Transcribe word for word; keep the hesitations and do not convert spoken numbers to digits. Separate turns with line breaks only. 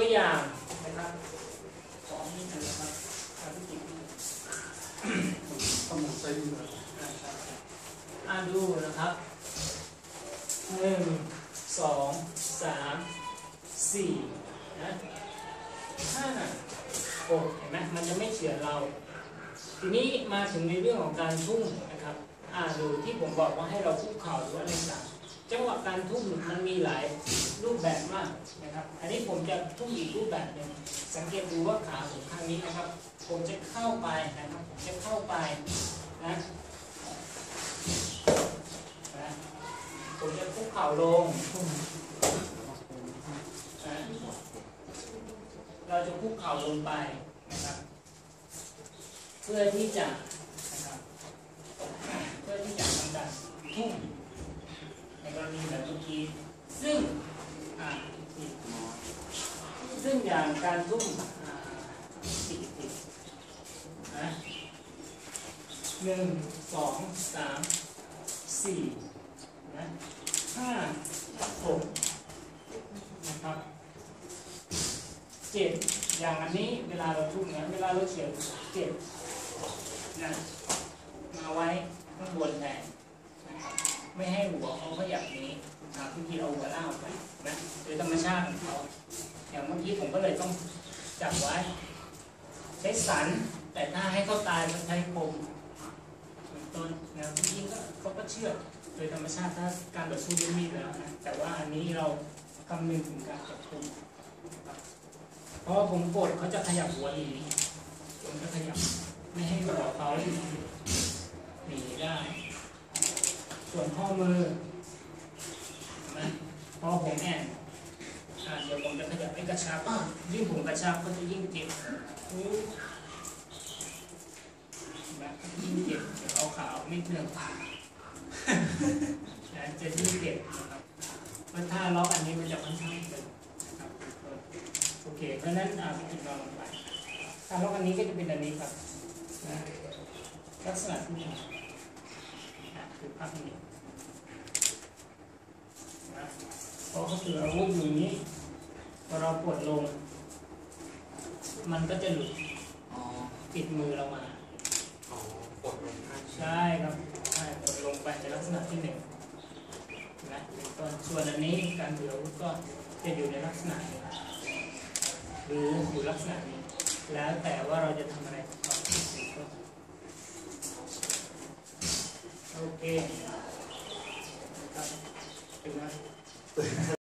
อย่างนะครับขอนิดนึงนะครับอาพิจิตร
ต้องใช้ดีเลย
อ่านดูนะครับหนึ่งสองสามสี่นะห้าหกเห็นไหมมันจะไม่เฉือนเราทีนี้มาถึงในเรื่องของการทุ่มนะครับอ่าดูที่ผมบอกว่าให้เราคุกเข่าหรืออะไรต่างจังหวะการทุ่มมันมีหลายรูปแบบมากนะครับอันนี้ผมจะทุ่มอีกรูปแบบหนึ่งสังเกตดูว่าขาผมข้างนี้นะครับผมจะเข้าไปนะครับผมจะเข้าไปนะนะผมจะคุกเข่าลงนะเราจะคุกเข่าลงไปนะครับเพื่อที่จะนะครับเพื่อที่จะทำการทุ่มในกรณีแบบเมื่อกี้ซึ่งอ่าซึ่งอย่างการทุ่มติดติดนะหนึ่งสองสามสี่นะห้าหกนะครับเจ็ดอย่างอันนี้เวลาเราทุ่มเนี่ยเวลาเราเขียนเจ็ดนะมาไว้ข้างบนแทนนะครับไม่ให้หัวเขาขยับนี้นะครับพี่พี่เอาหัวล่างไปนะโดยธรรมชาติของเขาอย่างเมื่อกี้ผมก็เลยต้องจับไว้ใช้สันแต่ถ้าให้เขาตายก็ใช้คมต้นนะพี่พี่ก็เขาก็เชื่อโดยธรรมชาติถ้าการต่อสู้ด้วยมีดแล้วนะแต่ว่าอันนี้เราคำนึงถึงการจับกุมเพราะผมกดเขาจะขยับหัวหนีผมจะขยับไม่ให้หัวเขาหนีได้ส่วนข้อมือนะพอผมแอนเดี๋ยวผมจะขยับให้กระชับยิ่งผมกระชับก็จะยิ่งเจ็บนะยิ่งเจ็บเดี๋ยวเอาขาออกนิดนึงนะจะยิ่งเจ็บนะครับเพราะถ้าล็อกอันนี้มันจะค่อนข้างเจ็บนะครับโอเคเพราะฉะนั้นอ่าไปติดต่อลงไปถ้าล็อกอันนี้ก็จะเป็นอันนี้ครับนะลักษณะที่นี่คือภาพนี้นะเพราะเขาถืออาวุธอยู่นี้พอเรากดลงมันก็จะหลุดติดมือเรามา
อ๋อกดลง
ใช่ครับใช่กดลงไปในลักษณะที่หนึ่งนะตอนส่วนอันนี้การถืออาวุธก็จะอยู่ในลักษณะนี้หรืออยู่ลักษณะนี้แล้วแต่ว่าเราจะทำอะไรต่อโอเคครับถึงไหม